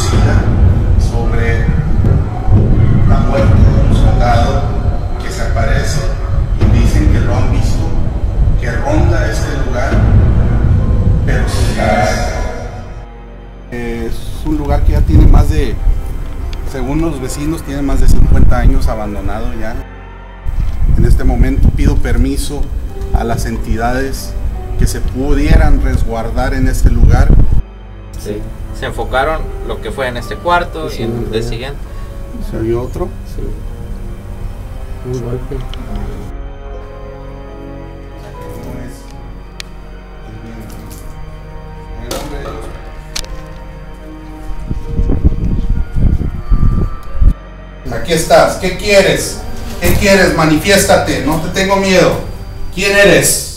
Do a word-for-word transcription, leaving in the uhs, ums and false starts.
conocida sobre la muerte de un soldado que se aparece y dicen que lo han visto, que ronda este lugar, pero sin gas. Es un lugar que ya tiene más de, según los vecinos, tiene más de cincuenta años abandonado ya. En este momento pido permiso a las entidades que se pudieran resguardar en este lugar. Sí. Se enfocaron lo que fue en este cuarto Sí, y en el siguiente. ¿Se oyó otro? Sí. Un golpe. Aquí estás, ¿qué quieres? ¿Qué quieres? Manifiéstate, no te tengo miedo. ¿Quién eres?